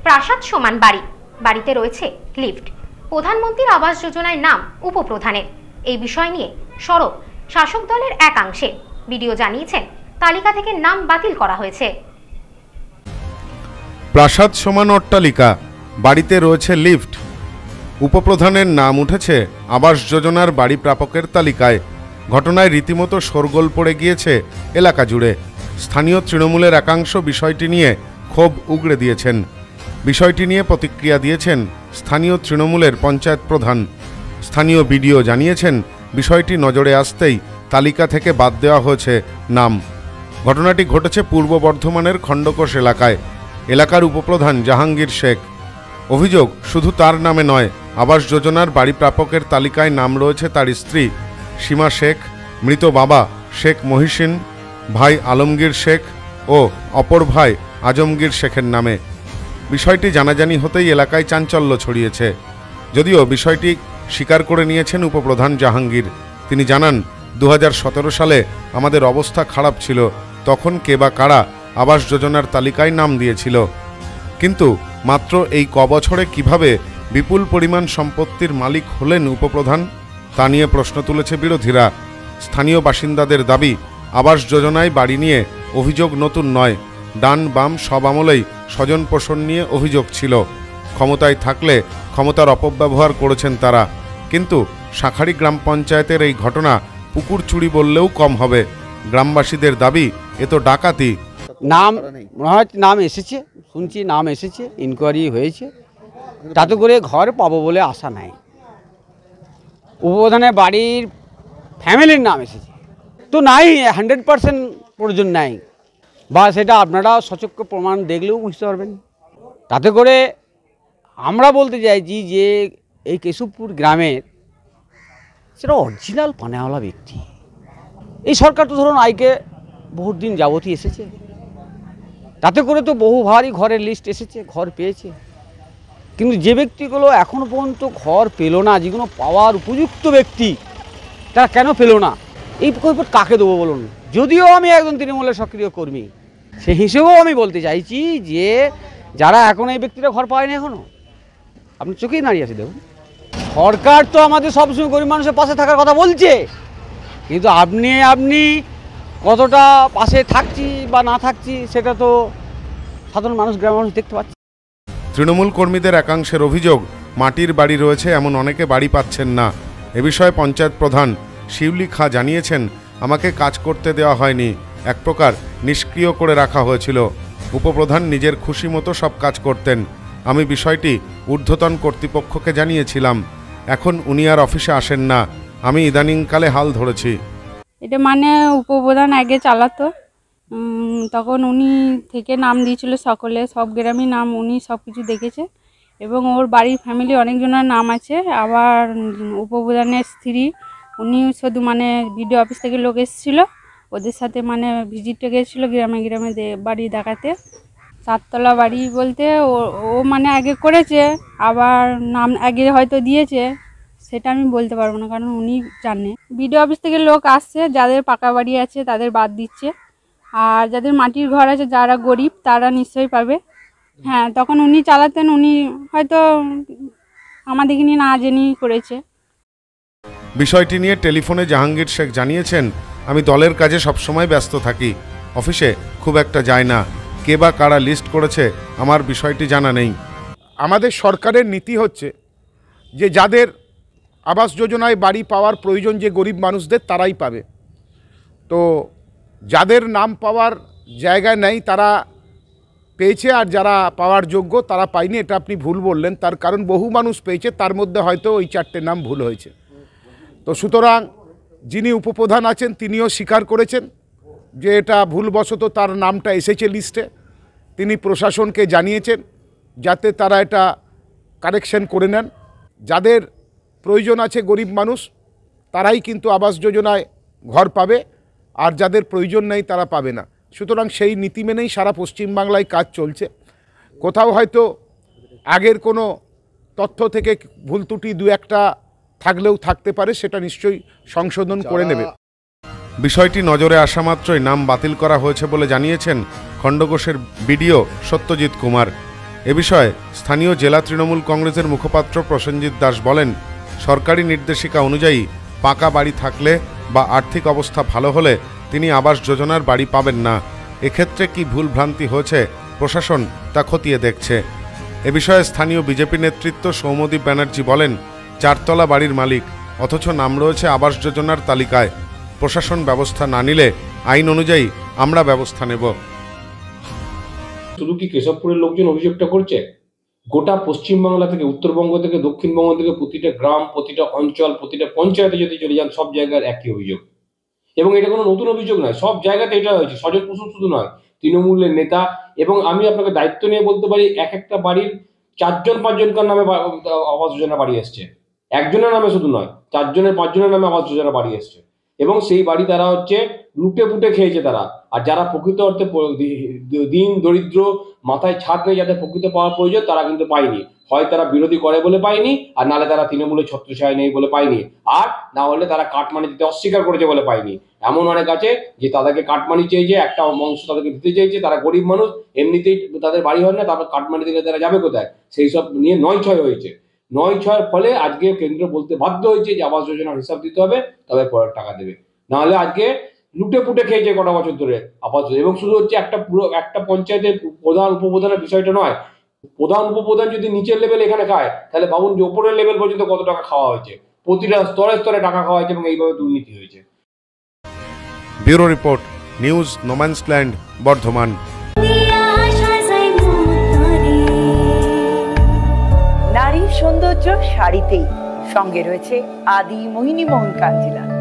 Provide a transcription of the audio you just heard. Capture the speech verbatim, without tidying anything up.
প্রাসাদ সমান বাড়ি, বাড়িতে রয়েছে লিফট। প্রধানমন্ত্রীর আবাস যোজনায় নাম উপপ্রধানের। এই বিষয় নিয়ে সরব শাসক দলের একাংশে। ভিডিও জানিয়েছেন তালিকা থেকে নাম বাতিল করা হয়েছে। প্রাসাদ সমান অট্টালিকা, বাড়িতে রয়েছে লিফট, উপপ্রধানের নাম উঠেছে আবাস যোজনার বাড়ি প্রাপকের তালিকায়। ঘটনায় রীতিমতো শোরগোল পড়ে গিয়েছে এলাকা জুড়ে। স্থানীয় তৃণমূলের একাংশ বিষয়টি নিয়ে ক্ষোভ উগড়ে দিয়েছেন। বিষয়টি নিয়ে প্রতিক্রিয়া দিয়েছেন স্থানীয় তৃণমূলের পঞ্চায়েত প্রধান। স্থানীয় বিডিও জানিয়েছেন বিষয়টি নজরে আসতেই তালিকা থেকে বাদ দেওয়া হয়েছে নাম। ঘটনাটি ঘটেছে পূর্ব বর্ধমানের খণ্ডকোষ এলাকায়। এলাকার উপপ্রধান জাহাঙ্গীর শেখ। অভিযোগ শুধু তার নামে নয়, আবাস যোজনার বাড়ি প্রাপকের তালিকায় নাম রয়েছে তার স্ত্রী সীমা শেখ, মৃত বাবা শেখ মহিসিন, ভাই আলমগীর শেখ ও অপর ভাই আজমগীর শেখের নামে। বিষয়টি জানাজানি হতেই এলাকায় চাঞ্চল্য ছড়িয়েছে। যদিও বিষয়টি স্বীকার করে নিয়েছেন উপপ্রধান জাহাঙ্গীর। তিনি জানান, দু হাজার সতেরো সালে আমাদের অবস্থা খারাপ ছিল, তখন কে বা কারা আবাস যোজনার তালিকায় নাম দিয়েছিল। কিন্তু মাত্র এই ক বছরে কিভাবে বিপুল পরিমাণ সম্পত্তির মালিক হলেন উপপ্রধান, তা নিয়ে প্রশ্ন তুলেছে বিরোধীরা। স্থানীয় বাসিন্দাদের দাবি, আবাস যোজনায় বাড়ি নিয়ে অভিযোগ নতুন নয়। ডান বাম সব আমলেই স্বজন পোষণ নিয়ে অভিযোগ ছিল। ক্ষমতায় থাকলে ক্ষমতার অপব্যবহার করেছেন তারা। কিন্তু শাখারি গ্রাম পঞ্চায়েতের এই ঘটনা পুকুর চুরি বললেও কম হবে। গ্রামবাসীদের দাবি, এ তো ডাকাতি। নাম নাম এসেছে, শুনছি নাম এসেছে, ইনকোয়ারি হয়েছে, তাতে করে ঘর পাবো বলে আশা নাই। উপপ্রধানের বাড়ির ফ্যামিলির নাম এসেছে তো নাই, হান্ড্রেড পার্সেন্ট প্রয়োজন নাই, বা সেটা আপনারা সচক্ষ প্রমাণ দেখলেও বুঝতে পারবেন। তাতে করে আমরা বলতে চাইছি যে এই কেশবপুর গ্রামের সেটা অরিজিনাল পানেওয়ালা ব্যক্তি। এই সরকার তো ধরুন আইকে বহুত দিন যাবতই এসেছে, তাতে করে তো বহুবারই ঘরের লিস্ট এসেছে, ঘর পেয়েছে। কিন্তু যে ব্যক্তিগুলো এখনও পর্যন্ত ঘর পেল না, যেগুলো পাওয়ার উপযুক্ত ব্যক্তি, তারা কেন পেল না? এই প্রকল্প কাকে দেবো বলুন? যদিও আমি একজন তৃণমূলের সক্রিয় কর্মী, সেই হিসেবেও আমি বলতে চাইছি যে যারা এখন এই ব্যক্তিরা ঘর পায়নি এখনও, আপনি চোখেই দাঁড়িয়ে আছে দেখুন। সরকার তো আমাদের সবসময় গরিব মানুষের পাশে থাকার কথা বলছে, কিন্তু আপনি আপনি কতটা পাশে থাকছি বা না থাকছি সেটা তো সাধারণ মানুষ, গ্রামের মানুষ দেখতে পাচ্ছে। তৃণমূল কর্মীদের একাংশের অভিযোগ, মাটির বাড়ি রয়েছে এমন অনেকে বাড়ি পাচ্ছেন না। এ বিষয়ে পঞ্চায়েত প্রধান শিউলি খাঁ জানিয়েছেন, আমাকে কাজ করতে দেওয়া হয়নি, এক প্রকার নিষ্ক্রিয় করে রাখা হয়েছিল। উপপ্রধান নিজের খুশি মতো সব কাজ করতেন। আমি বিষয়টি ঊর্ধ্বতন কর্তৃপক্ষকে জানিয়েছিলাম। এখন উনি আর অফিসে আসেন না। আমি ইদানিংকালে হাল ধরেছি। এটা মানে উপপ্রধান আগে চালাতো, তখন উনি থেকে নাম দিয়েছিল সকলে, সব গ্রামই নাম উনি সব কিছু দেখেছে, এবং ওর বাড়ির ফ্যামিলি অনেকজনের নাম আছে। আবার উপপ্রধানের স্ত্রী, উনি শুধু মানে বিডিও অফিস থেকে লোক এসেছিলো, ওদের সাথে মানে ভিজিটে গেছিলো গ্রামে গ্রামে বাড়ি দেখাতে। চারতলা বাড়ি বলতে ও ও মানে আগে করেছে, আবার নাম আগে হয়তো দিয়েছে, সেটা আমি বলতে পারবো না, কারণ উনি জানে। বিডিও অফিস থেকে লোক আসছে, যাদের পাকা বাড়ি আছে তাদের বাদ দিচ্ছে, আর যাদের মাটির ঘর আছে, যারা গরিব তারা নিশ্চয়ই পাবে। হ্যাঁ, তখন উনি চালাতেন, উনি হয়তো আমাদেরকে নিয়ে না জেনেই করেছে। বিষয়টি নিয়ে টেলিফোনে জাহাঙ্গীর শেখ জানিয়েছেন, আমি দলের কাজে সবসময় ব্যস্ত থাকি, অফিসে খুব একটা যায় না। কে বা কারা লিস্ট করেছে আমার বিষয়টি জানা নেই। আমাদের সরকারের নীতি হচ্ছে যে যাদের আবাস যোজনায় বাড়ি পাওয়ার প্রয়োজন, যে গরিব মানুষদের, তারাই পাবে। তো যাদের নাম পাওয়ার জায়গা নেই তারা পেয়েছে, আর যারা পাওয়ার যোগ্য তারা পায়নি। এটা আপনি ভুল বললেন, তার কারণ বহু মানুষ পেয়েছে, তার মধ্যে হয়তো ওই চারটে নাম ভুল হয়েছে। তো সুতরাং যিনি উপপ্রধান আছেন তিনিও স্বীকার করেছেন যে এটা ভুলবশত তার নামটা এসেছে লিস্টে। তিনি প্রশাসনকে জানিয়েছেন যাতে তারা এটা কারেকশন করে নেন। যাদের প্রয়োজন আছে গরিব মানুষ, তারাই কিন্তু আবাস যোজনায় ঘর পাবে, আর যাদের প্রয়োজন নেই তারা পাবে না। সুতরাং সেই নীতি মেনেই সারা পশ্চিমবাংলায় কাজ চলছে। কোথাও হয়তো আগের কোনো তথ্য থেকে ভুল ত্রুটি দু একটা থাকলেও থাকতে পারে, সেটা নিশ্চয়ই সংশোধন করে নেবে। বিষয়টি নজরে আসা মাত্রই নাম বাতিল করা হয়েছে বলে জানিয়েছেন খণ্ডঘোষের বিডিও সত্যজিৎ কুমার। এ বিষয়ে স্থানীয় জেলা তৃণমূল কংগ্রেসের মুখপাত্র প্রসেনজিৎ দাস বলেন, সরকারি নির্দেশিকা অনুযায়ী পাকা বাড়ি থাকলে বা আর্থিক অবস্থা ভালো হলে তিনি আবাস যোজনার বাড়ি পাবেন না। এক্ষেত্রে কি ভুল ভ্রান্তি হয়েছে প্রশাসন তা খতিয়ে দেখছে। এ বিষয়ে স্থানীয় বিজেপি নেতৃত্ব সৌম্যদীপ ব্যানার্জি বলেন, চারতলা বাড়ির মালিক অথচ নাম রয়েছে আবাস যোজনার তালিকায়। প্রশাসন ব্যবস্থা না নিলে আইন অনুযায়ী আমরা ব্যবস্থা নেব। শুধু কি কেশবপুরের লোকজন অভিযোগটা করছে? গোটা পশ্চিমবাংলা থেকে, উত্তরবঙ্গ থেকে, দক্ষিণবঙ্গ থেকে প্রতিটা গ্রাম, প্রতিটা অঞ্চল, প্রতিটা পঞ্চায়েতে যদি চলে যান, সব জায়গার একই অভিযোগ। এবং এটা কোনো নতুন অভিযোগ নয়, সব জায়গাতে এটা হয়েছে। সজল কুসুম শুধু নয়, তৃণমূলের নেতা। এবং আমি আপনাকে দায়িত্ব নিয়ে বলতে পারি, এক একটা বাড়ির চারজন পাঁচজনকার নামে আবাস যোজনা বাড়ি এসছে। একজনের নামে শুধু নয়, চারজনের পাঁচজনের নামে আবাস যোজনা বাড়ি এসছে। এবং সেই বাড়ি তারা হচ্ছে লুটে পুটে খেয়েছে তারা। আর যারা প্রকৃত অর্থে দিন দরিদ্র, মাথায় ছাদ নেই, যাদের প্রকৃত পাওয়ার প্রয়োজন, তারা কিন্তু পায়নি। হয় তারা বিরোধী করে বলে পায়নি, আর নাহলে তারা তৃণমূলের ছত্রছায়া নেই বলে পায়নি, আর না হলে তারা কাটমানি দিতে অস্বীকার করেছে বলে পায়নি। এমন অনেক আছে যে তাদেরকে কাটমানি চেয়েছে, একটা অংশ তাদেরকে দিতে চেয়েছে, তারা গরিব মানুষ, এমনিতেই তাদের বাড়ি হয় না, তারপর কাটমানি দিলে তারা যাবে কোথায়? সেই সব নিয়ে নয় ছয় হয়েছে। নয় ছয়ের ফলে আজকে কেন্দ্র বলতে বাধ্য হয়েছে যে আবাস যোজনার হিসাব দিতে হবে, তবে পরের টাকা দেবে। নাহলে আজকে লুটে পুটে খেয়েছে কটা বছর ধরে আবাস। এবং শুধু হচ্ছে একটা পুরো একটা পঞ্চায়েতের প্রধান উপপ্রধানের বিষয়টা নয়, প্রধান উপপ্রধান যদি নিচের লেভেল এখানে খায়, তাহলে ভাবুন যে ওপরের লেভেল পর্যন্ত কত টাকা খাওয়া হয়েছে। প্রতিটা স্তরে স্তরে টাকা খাওয়া হয়েছে এবং এইভাবে দুর্নীতি হয়েছে। Bureau report, news no man's land, Bardhaman. নারীর সৌন্দর্য শাড়িতেই, সঙ্গে রয়েছে আদি মোহিনী মোহন কাঞ্জিলা।